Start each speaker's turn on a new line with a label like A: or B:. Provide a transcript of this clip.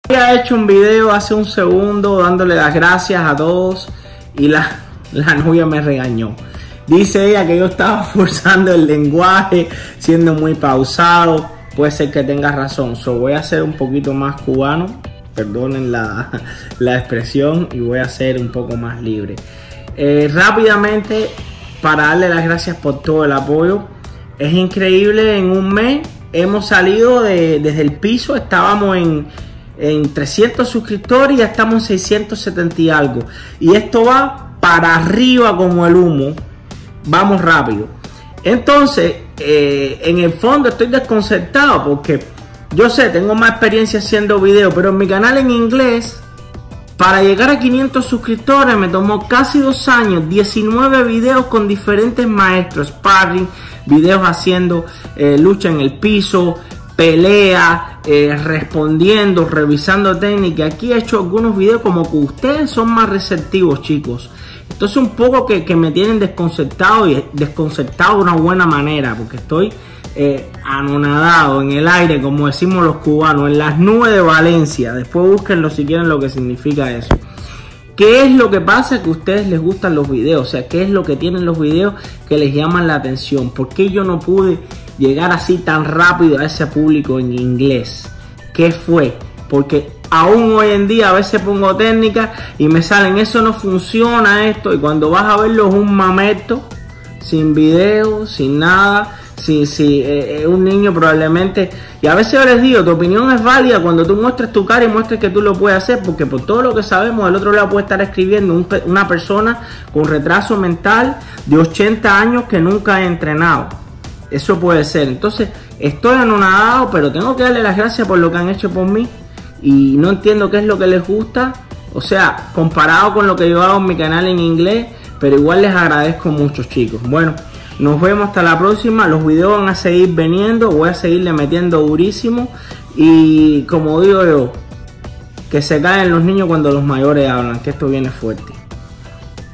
A: Había hecho un video hace un segundo dándole las gracias a todos y la novia me regañó. Dice ella que yo estaba forzando el lenguaje, siendo muy pausado. Puede ser que tenga razón. Voy a ser un poquito más cubano, perdonen la expresión, y voy a ser un poco más libre. Rápidamente, para darle las gracias por todo el apoyo. Es increíble, en un mes hemos salido desde el piso, estábamos en 300 suscriptores y ya estamos en 670 y algo. Y esto va para arriba como el humo. Vamos rápido. Entonces, en el fondo estoy desconcertado porque yo sé, tengo más experiencia haciendo videos, pero en mi canal en inglés, para llegar a 500 suscriptores me tomó casi 2 años, 19 videos con diferentes maestros, sparring, videos haciendo lucha en el piso, pelea, respondiendo, revisando técnicas. Aquí he hecho algunos videos como que ustedes son más receptivos, chicos. Entonces un poco que me tienen desconcertado, y desconcertado de una buena manera, porque estoy anonadado, en el aire, como decimos los cubanos, en las nubes de Valencia. Después búsquenlo si quieren lo que significa eso. ¿Qué es lo que pasa? Que a ustedes les gustan los videos, o sea, ¿qué es lo que tienen los videos que les llaman la atención? ¿Por qué yo no pude llegar así tan rápido a ese público en inglés? ¿Qué fue? Porque aún hoy en día a veces pongo técnicas y me salen, eso no funciona esto, y cuando vas a verlo es un mamerto, sin video, sin nada, un niño probablemente. Y a veces yo les digo, tu opinión es válida cuando tú muestres tu cara y muestres que tú lo puedes hacer, porque por todo lo que sabemos, del otro lado puede estar escribiendo una persona con retraso mental de 80 años que nunca ha entrenado. Eso puede ser. Entonces estoy anonadado, pero tengo que darle las gracias por lo que han hecho por mí. Y no entiendo qué es lo que les gusta, o sea, comparado con lo que yo hago en mi canal en inglés, pero igual les agradezco mucho, chicos. Bueno, nos vemos hasta la próxima. Los videos van a seguir viniendo, voy a seguirle metiendo durísimo, y como digo yo, que se caen los niños cuando los mayores hablan, que esto viene fuerte.